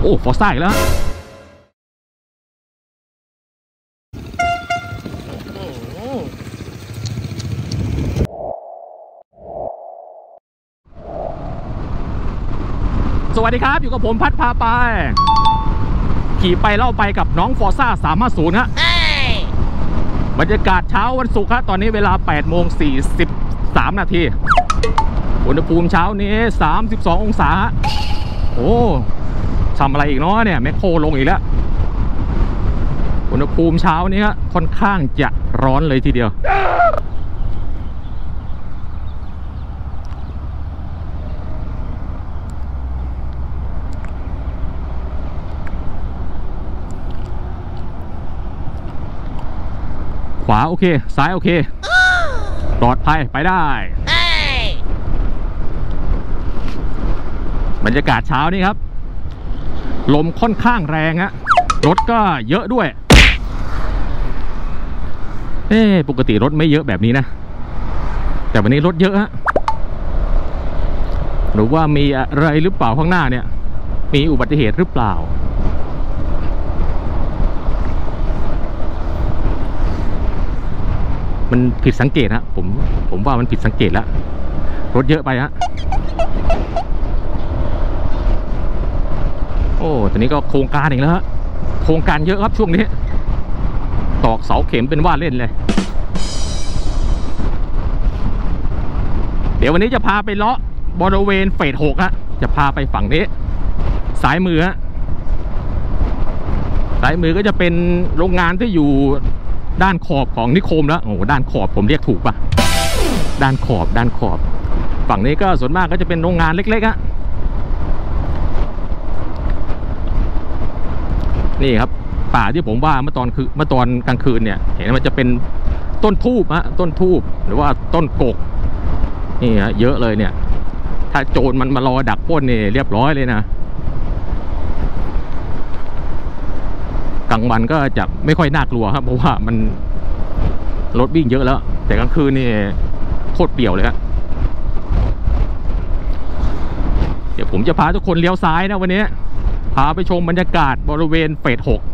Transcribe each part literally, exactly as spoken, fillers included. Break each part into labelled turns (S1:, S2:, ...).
S1: อ้ฟอร์ซ่าอีกแล้วสวัสดีครับอยู่กับผมพัดพาไปขี่ไปเล่าไปกับน้องฟอร์ซ่าสามห้าศูนย์ฮะบรรยากาศเช้าวันศุกร์ครับตอนนี้เวลาแปดโมงสี่สิบสามนาทีอุณหภูมิเช้านี้สามสิบสององศาโอ้ทำอะไรอีกเนาะเนี่ยแมคโครลงอีกแล้วอุณหภูมิเช้านี้ค่อนข้างจะร้อนเลยทีเดียวขวาโอเคซ้ายโอเคปลอดภัยไปได้บรรยากาศเช้านี้ครับลมค่อนข้างแรงฮะรถก็เยอะด้วยเอ๊ปกติรถไม่เยอะแบบนี้นะแต่วันนี้รถเยอะฮะหรือว่ามีอะไรหรือเปล่าข้างหน้าเนี่ยมีอุบัติเหตุหรือเปล่ามันผิดสังเกตฮะผมผมว่ามันผิดสังเกตแล้วรถเยอะไปฮะโอ้ตอนนี้ก็โครงการอีกแล้วฮะโครงการเยอะครับช่วงนี้ตอกเสาเข็มเป็นว่าเล่นเลยเดี๋ยววันนี้จะพาไปเลาะบริเวณเฟสหกฮะจะพาไปฝั่งนี้ซ้ายมือฮะซ้ายมือก็จะเป็นโรงงานที่อยู่ด้านขอบของนิคมแล้วโอ้ด้านขอบผมเรียกถูกปะด้านขอบด้านขอบฝั่งนี้ก็ส่วนมากก็จะเป็นโรงงานเล็กๆฮะนี่ครับป่าที่ผมว่าเมื่อตอนคือเมื่อตอนกลางคืนเนี่ยเห็นมันจะเป็นต้นทูบฮะต้นทูบหรือว่าต้นกกนี่ฮะเยอะเลยเนี่ยถ้าโจรมันมารอดักปล้นนี่เรียบร้อยเลยนะกลางวันก็จะไม่ค่อยน่ากลัวครับเพราะว่ามันรถวิ่งเยอะแล้วแต่กลางคืนนี่โคตรเปี่ยวเลยครับเดี๋ยวผมจะพาทุกคนเลี้ยวซ้ายนะวันนี้พาไปชมบรรยากาศบริเวณเฟสหก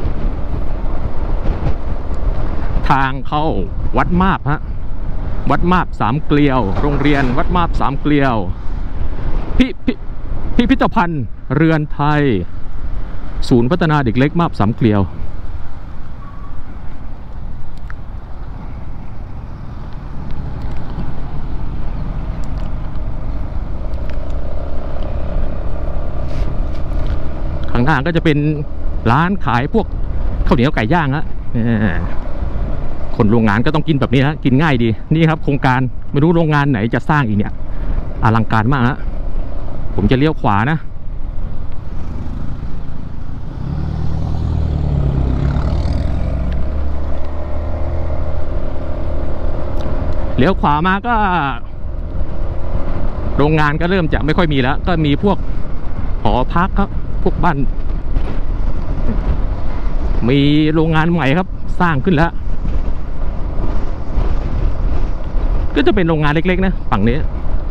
S1: ทางเข้าวัดมาบฮะวัดมาบสามเกลียวโรงเรียนวัดมาบสามเกลียวพิพิพิพิธภัณฑ์เรือนไทยศูนย์พัฒนาเด็กเล็กมาบสามเกลียวข้างหน้าก็จะเป็นร้านขายพวกข้าวเหนียวไก่ย่างฮะคนโรงงานก็ต้องกินแบบนี้ฮะกินง่ายดีนี่ครับโครงการไม่รู้โรงงานไหนจะสร้างอีกเนี่ยอลังการมากฮะผมจะเลี้ยวขวานะเลี้ยวขวามาก็โรงงานก็เริ่มจะไม่ค่อยมีแล้วก็มีพวกหอพักครับพวกบ้านมีโรงงานใหม่ครับสร้างขึ้นแล้วก็จะเป็นโรงงานเล็กๆนะฝั่งนี้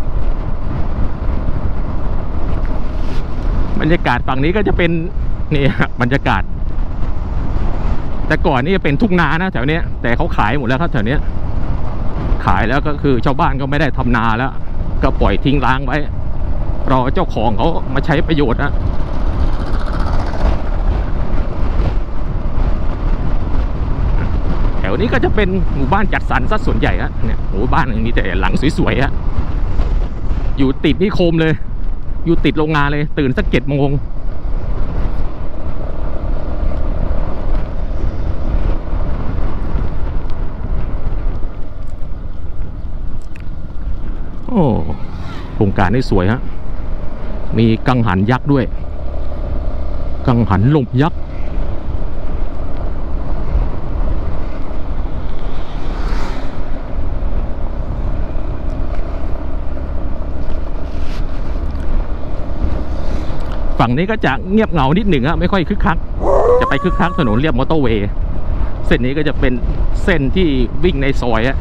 S1: บรรยากาศฝั่งนี้ก็จะเป็นนี่บรรยากาศแต่ก่อนนี่จะเป็นทุ่งนานะแถวนี้แต่เขาขายหมดแล้วครับแถวนี้ขายแล้วก็คือชาวบ้านก็ไม่ได้ทำนาแล้วก็ปล่อยทิ้งร้างไว้รอเจ้าของเขามาใช้ประโยชน์นะแถวนี้ก็จะเป็นหมู่บ้านจัดสรรซะส่วนใหญ่ฮะเนี่ยหมู่บ้านอย่างนี้แต่หลังสวยๆฮะอยู่ติดนิคมเลยอยู่ติดโรงงานเลยตื่นสักเจ็ดโมงโอ้โครงการนี่สวยฮะมีกังหันยักษ์ด้วยกังหันลมยักษ์ฝั่งนี้ก็จะเงียบเหงานิดหนึ่งฮะไม่ค่อยคึกคักจะไปคึกคักถนนเรียบมอเตอร์เวย์เส้นนี้ก็จะเป็นเส้นที่วิ่งในซอยฮะ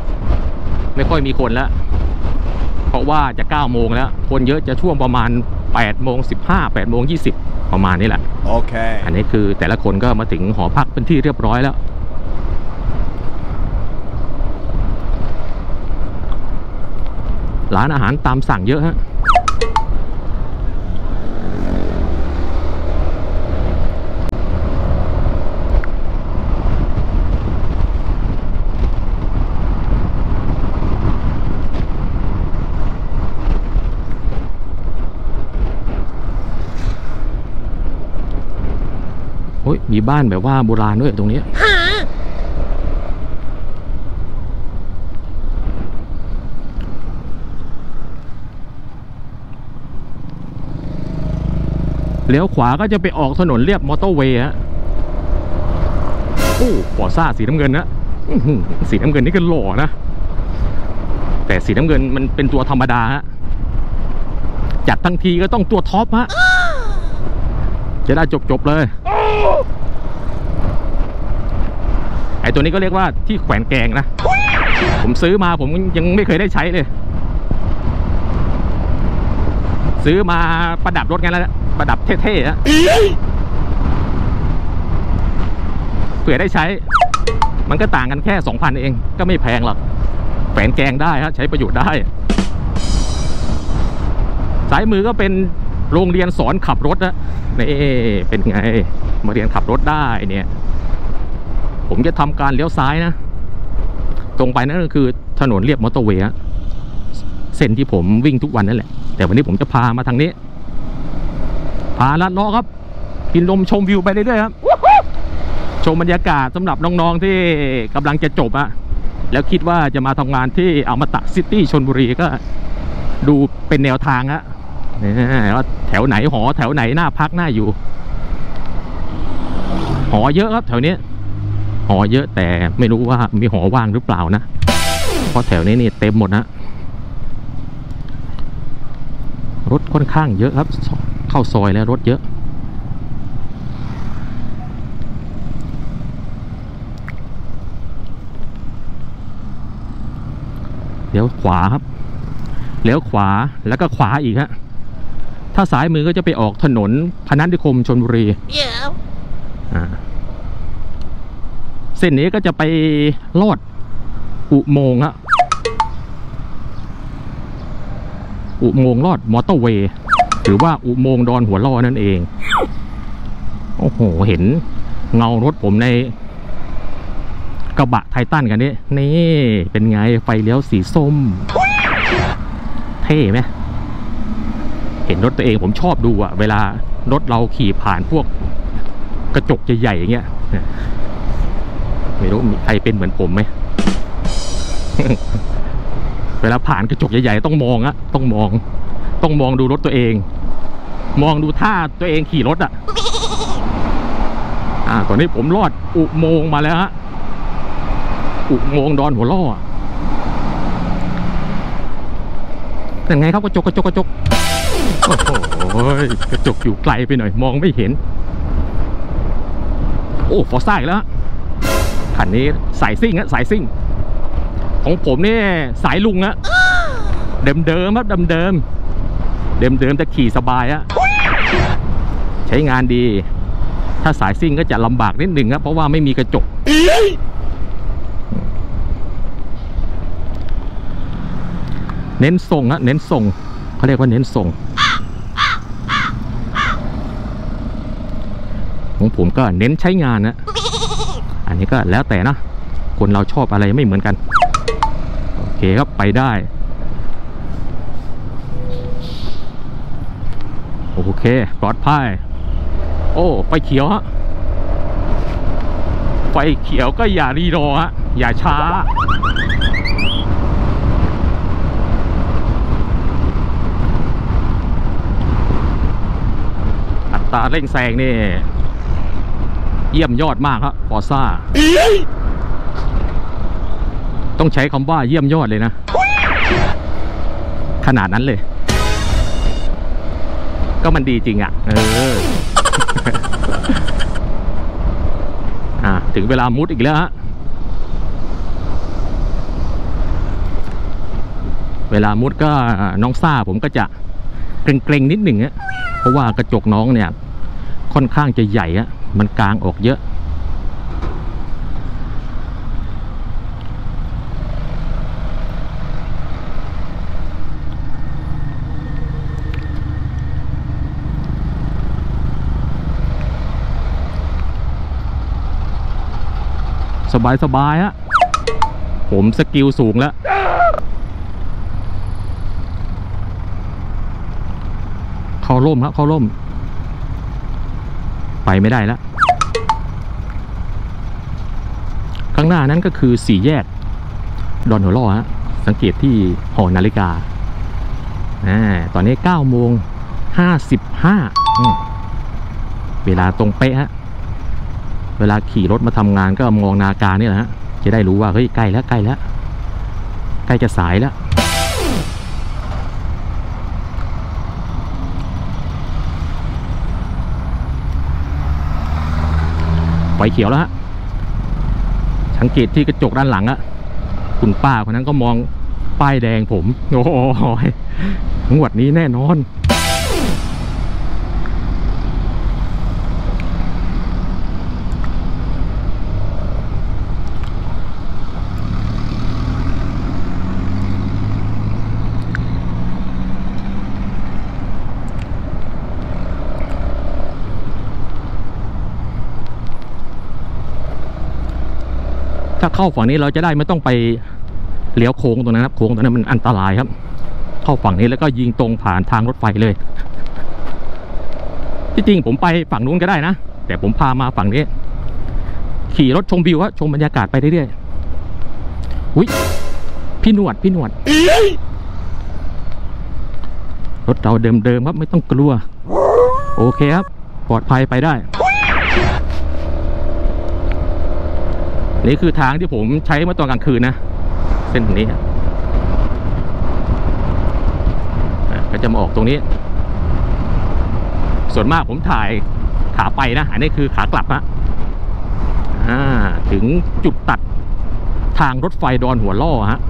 S1: ไม่ค่อยมีคนแล้วเพราะว่าจะเก้าโมงแล้วคนเยอะจะช่วงประมาณแปดโมงสิบห้า แปดโมงยี่สิบประมาณนี้แหละโอเคอันนี้คือแต่ละคนก็มาถึงหอพักเป็นที่เรียบร้อยแล้วร้านอาหารตามสั่งเยอะฮะโอ้ยมีบ้านแบบว่าโบราณด้วยตรงนี้เลี้ยวขวาก็จะไปออกถนนเรียบมอเตอร์เวย์ฮะโอ้ฟอร์ซ่าสีน้ำเงินนะสีน้ำเงินนี่ก็หล่อนะแต่สีน้ำเงินมันเป็นตัวธรรมดาฮะจัดทั้งทีก็ต้องตัวท็อปฮะจะได้จบๆเลยไอตัวนี้ก็เรียกว่าที่แขวนแกงนะผมซื้อมาผมยังไม่เคยได้ใช้เลยซื้อมาประดับรถกันแล้วประดับเท่ๆนะเผื่อได้ใช้มันก็ต่างกันแค่ สองพัน เองก็ไม่แพงหรอกแขวนแกงได้ฮะใช้ประโยชน์ได้สายมือก็เป็นโรงเรียนสอนขับรถนะนี่เป็นไงมาเรียนขับรถได้เนี่ยผมจะทำการเลี้ยวซ้ายนะตรงไปนั่นก็คือถนนเรียบมอเตอร์เวย์เส้นที่ผมวิ่งทุกวันนั่นแหละแต่วันนี้ผมจะพามาทางนี้พาลัดล้อครับกินลมชมวิวไปเรื่อยๆครับชมบรรยากาศสำหรับน้องๆที่กำลังจะจบอะแล้วคิดว่าจะมาทำงานที่อมตะซิตี้ชลบุรีก็ดูเป็นแนวทางฮะว่าแถวไหนหอแถวไหนน่าพักน่าอยู่หอเยอะครับแถวนี้หอเยอะแต่ไม่รู้ว่ามีหอว่างหรือเปล่านะเพราะแถวนี้นี่เต็มหมดนะรถค่อนข้างเยอะครับเข้าซอยแล้วรถเยอะเลี้ยวขวาครับเลี้ยวขวาแล้วก็ขวาอีกฮะถ้าซ้ายมือก็จะไปออกถนนพนัสนิคมชลบุรี yeah. อ่าเส้นนี้ก็จะไปลอดอุโมงค์ฮะอุโมงค์ลอดมอเตอร์เวย์หรือว่าอุโมงค์ดอนหัวล่อนั่นเองโอ้โหเห็นเงารถผมในกระบะไททันกันนี่นี่เป็นไงไฟเลี้ยวสีส้มเท่ไหมเห็นรถตัวเองผมชอบดูอะเวลารถเราขี่ผ่านพวกกระจกใหญ่ๆอย่างเงี้ยไม่รู้มีใครเป็นเหมือนผมไหม เวลาผ่านกระจกใหญ่ๆต้องมองอะต้องมองต้องมองดูรถตัวเองมองดูท่าตัวเองขี่รถอะอ่าตอนนี้ผมลอดอุโมงค์มาแล้วฮะอุโมงค์ดอนหัวล่อเป็นไงครับกระจกกระจกกระจกโอ้โหกระจกอยู่ไกลไปหน่อยมองไม่เห็นโอ้ฟอร์ซ่าอีกแล้วคันนี้สายซิ่งฮะสายซิ่งของผมนี่สายลุงฮะเดิมเดิมครับเดิมเดิมเดิมเดิมจะขี่สบายฮะใช้งานดีถ้าสายซิ่งก็จะลำบากนิดหนึ่งครับเพราะว่าไม่มีกระจกเน้นส่งฮะเน้นส่งเขาเรียกว่าเน้นส่งของผมก็เน้นใช้งานนะอันนี้ก็แล้วแต่นะคนเราชอบอะไรไม่เหมือนกันโอเคครับไปได้โอเคปลอดภัยโอ้ไฟเขียวฮะไฟเขียวก็อย่ารีรอฮะอย่าช้าอัตราเร่งแซงนี่เยี่ยมยอดมากครับฟอร์ซ่าต้องใช้คำว่าเยี่ยมยอดเลยนะขนาดนั้นเลยก็มันดีจริงอ่ะเออ อ่ะถึงเวลามุดอีกแล้วฮะเวลามุดก็น้องซ่าผมก็จะเกรงๆนิดหนึ่งอะเพราะว่ากระจกน้องเนี่ยค่อนข้างจะใหญ่อะมันกลางออกเยอะสบายสบายฮะผมสกิลสูงแล้วเข้าร่มครับเข้าร่มไปไม่ได้แล้วข้างหน้านั้นก็คือสี่แยกดอนหัวล่อฮะสังเกตที่หอนาฬิกาอ่าตอนนี้เก้าโมงห้าสิบห้าเวลาตรงเป๊ะฮะเวลาขี่รถมาทำงานก็มองนาฬิกานี่แหละฮะจะได้รู้ว่าเฮ้ยใกล้แล้วใกล้แล้วใกล้จะสายแล้วไฟเขียวแล้วฮะสังเกตที่กระจกด้านหลังอะคุณป้าคนนั้นก็มองป้ายแดงผมโอ้โหงวดนี้แน่นอนถ้าเข้าฝั่งนี้เราจะได้ไม่ต้องไปเลี้ยวโค้งตรงนั้นครับโค้งตรงนั้นมันอันตรายครับเข้าฝั่งนี้แล้วก็ยิงตรงผ่านทางรถไฟเลยที่จริงผมไปฝั่งนู้นก็ได้นะแต่ผมพามาฝั่งนี้ขี่รถชมวิวครับชมบรรยากาศไปเรื่อยๆอุ้ยพี่หนวดพี่หนวดรถเราเดิมๆครับไม่ต้องกลัวโอเคครับปลอดภัยไปได้นี่คือทางที่ผมใช้เมื่อตอนกลางคืนนะเส้นนี้ก็จะมาออกตรงนี้ส่วนมากผมถ่ายขาไปนะอันนี้คือขากลับนะถึงจุดตัดทางรถไฟดอนหัวล่อฮะ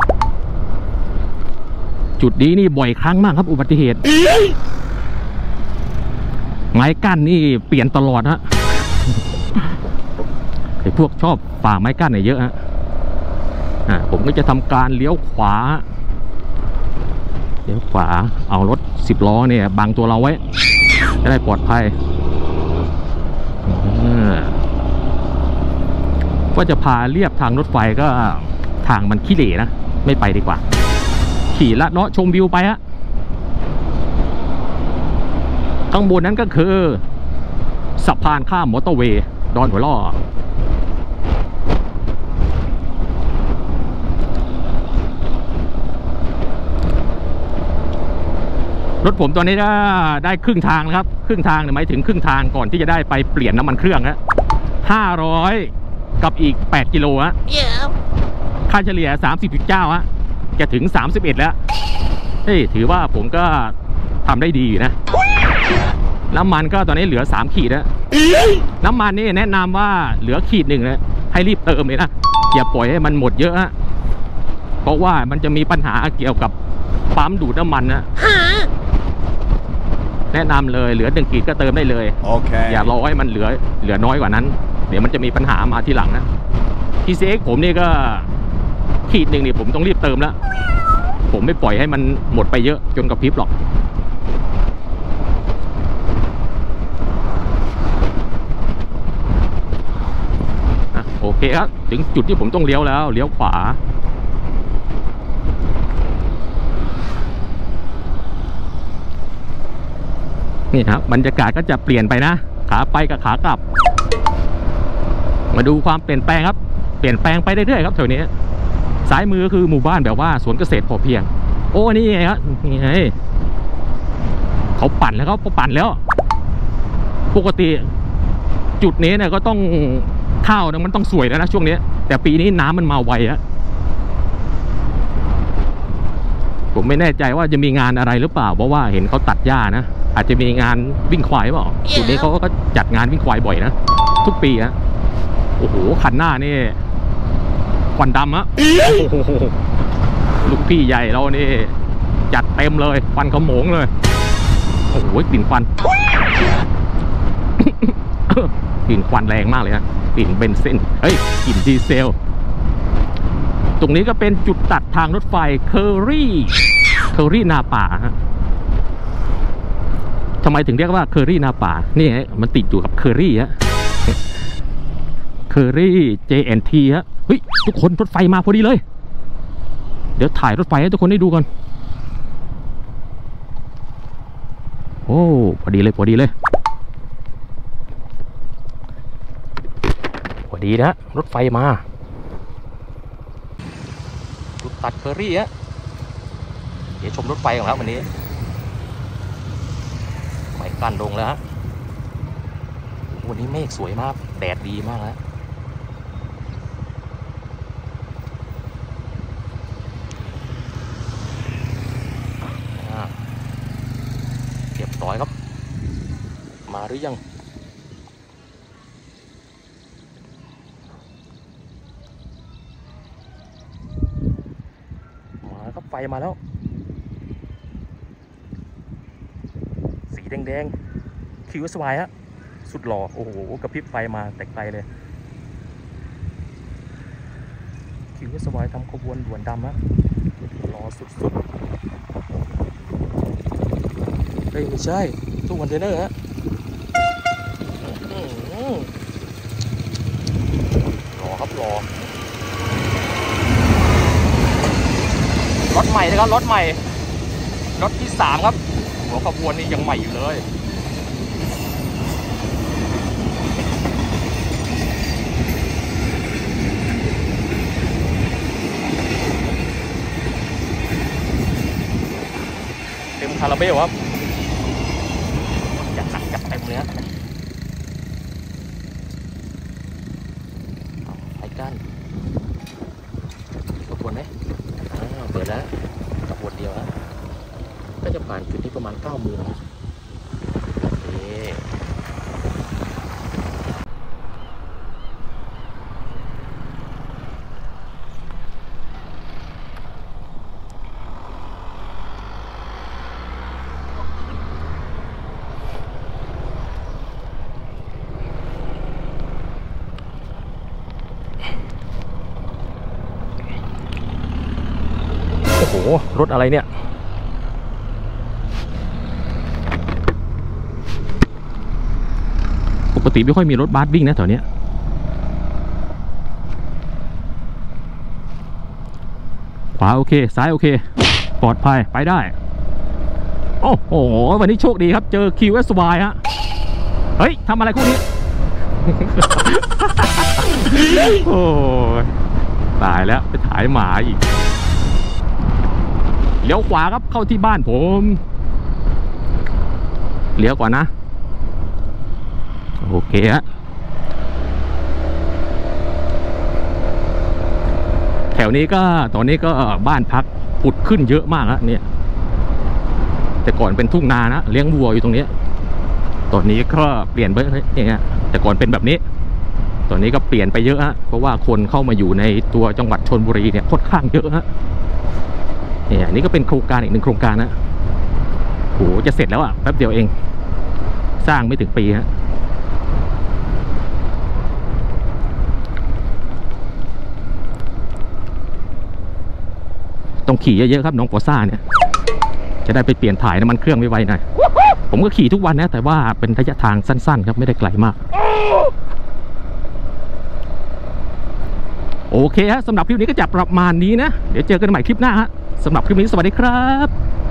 S1: จุดนี้นี่บ่อยครั้งมากครับอุบัติเหตุไม้กั้นนี่เปลี่ยนตลอดฮะไอ้พวกชอบฝ่าไม้กั้นเนี่ยเยอะฮะอ่าผมก็จะทำการเลี้ยวขวาเลี้ยวขวาเอารถสิบล้อเนี่ยบังตัวเราไว้จะได้ปลอดภัยก็จะพาเรียบทางรถไฟก็ทางมันขี้เหร่นะไม่ไปดีกว่าขี่ละเนาะชมวิวไปฮะข้างบนนั้นก็คือสะพานข้ามมอเตอร์เวย์ดอนหัวล่อรถผมตอนนี้ได้ครึ่งทางนะครับครึ่งทางหมายถึงครึ่งทางก่อนที่จะได้ไปเปลี่ยนน้ำมันเครื่องฮะห้าร้อยกับอีกแปดกิโลฮะค่าเฉลี่ย สามสิบจุดเก้า ฮะจะถึงสามสิบเอ็ดแล้วเฮ้ยถือว่าผมก็ทำได้ดีอยู่นะน้ำมันก็ตอนนี้เหลือสามขีดแล้วน้ำมันนี่แนะนำว่าเหลือขีดหนึ่งนะให้รีบเติมเลยนะอย่าปล่อยให้มันหมดเยอะฮะเพราะว่ามันจะมีปัญหาเกี่ยวกับปั๊มดูดน้ำมันนะแนะนำเลยเหลือหนึ่งขีดก็เติมได้เลยโอเคอย่ารอให้มันเหลือเหลือน้อยกว่านั้นเดี๋ยวมันจะมีปัญหามาทีหลังนะ ที ซี เอ็กซ์ ผมนี่ก็ขีดหนึ่งนี่ผมต้องรีบเติมแล้วผมไม่ปล่อยให้มันหมดไปเยอะจนกระพริบหรอกโอเคครับถึงจุดที่ผมต้องเลี้ยวแล้วเลี้ยวขวานี่ครับบรรยากาศก็จะเปลี่ยนไปนะขาไปกับขากลับมาดูความเปลี่ยนแปลงครับเปลี่ยนแปลงไปเรื่อยๆครับแถวนี้ซ้ายมือคือหมู่บ้านแบบว่าสวนเกษตรพอเพียงโอ้นี่ไงครับนี่ไงเขาปั่นแล้วเขาปั่นแล้วปกติจุดนี้เนี่ยก็ต้องข้าวมันต้องสวยแล้วนะช่วงนี้แต่ปีนี้น้ำมันมาไวอะผมไม่แน่ใจว่าจะมีงานอะไรหรือเปล่าเพราะว่าเห็นเขาตัดหญ้านะอาจจะมีงานวิ่งควายเปล่าจุดนี้เขาก็จัดงานวิ่งควายบ่อยนะทุกปีนะโอ้โหคันหน้านี่ควันดำอะลูกพี่ใหญ่เรานี่จัดเต็มเลยควันขโมงเลยโอ้โหกลิ่นควัน กลิ่นควันแรงมากเลยฮะกลิ่นเบนซินเฮ้ยกลิ่นดีเซลตรงนี้ก็เป็นจุดตัดทางรถไฟเคอรี่เคอรี่นาป่าฮะทำไมถึงเรียกว่าเคอรี่นาป่านี่ฮะมันติดอยู่กับเคอรี่ฮะเคอรี่ เจ แอนด์ ที ฮะเฮ้ยทุกคนรถไฟมาพอดีเลยเดี๋ยวถ่ายรถไฟให้ทุกคนได้ดูก่อนโอ้พอดีเลยพอดีเลยพอดีนะรถไฟมาจุดตัดเคอรี่ฮะเดี๋ยวชมรถไฟของเราวันนี้ไฟกั้นลงแล้วฮะวันนี้เมฆสวยมากแดดดีมากแล้วเรียบร้อยครับมาหรือยังมาครับไฟมาแล้วสีแดงๆคิวสวายฮะสุดหล่อโอ้โหกระพริบไฟมาแตกไกลเลยคิวสวายทำขบวนด่วนดำฮะรอสุดๆเฮ้ยไม่ใช่ตู้คอนเทนเนอร์ฮะรอครับรอรถใหม่นะครับรถใหม่รถที่สามครับหัวขบวนนี่ยังใหม่อยู่เลยเต็มคาราเบลครับจัดหนักจัดเต็มเลยฮะไอ้ก้านขบวนไหมเปิดแล้วขบวนเดียวฮะก็จะผ่านจุดที่ประมาณเก้าโมงโอ้โหรถอะไรเนี่ยปกติไม่ค่อยมีรถบัสวิ่งนะแถวเนี้ยขวาโอเคซ้ายโอเคปลอดภัยไปได้โอ้โหวันนี้โชคดีครับเจอ คิว เอส วาย ฮะเฮ้ยทำอะไรพวกนี้ โอ้ยตายแล้วไปถ่ายหมาอีกเลี้ยวขวาครับเข้าที่บ้านผมเลี้ยวก่อนนะโอเคฮะแถวนี้ก็ตอนนี้ก็บ้านพักผุดขึ้นเยอะมากฮะเนี่ยแต่ก่อนเป็นทุ่งนานะเลี้ยงวัวอยู่ตรงนี้ตอนนี้ก็เปลี่ยนไปอย่างเงี้ยแต่ก่อนเป็นแบบนี้ตอนนี้ก็เปลี่ยนไปเยอะฮะเพราะว่าคนเข้ามาอยู่ในตัวจังหวัดชลบุรีเนี่ยค่อนข้างเยอะฮะเนี่ยนี่ก็เป็นโครงการอีกหนึ่งโครงการนะโหจะเสร็จแล้วอ่ะแป๊บเดียวเองสร้างไม่ถึงปีฮะต้องขี่เยอะๆครับน้องฟอร์ซ่าเนี่ยจะได้ไปเปลี่ยนถ่ายน้ำมันเครื่องไวๆหน่อยผมก็ขี่ทุกวันนะแต่ว่าเป็นระยะทางสั้นๆครับไม่ได้ไกลมากโอเคฮะสำหรับคลิปนี้ก็จะประมาณนี้นะเดี๋ยวเจอกันใหม่คลิปหน้าฮะสำหรับคลิปนี้สวัสดีครับ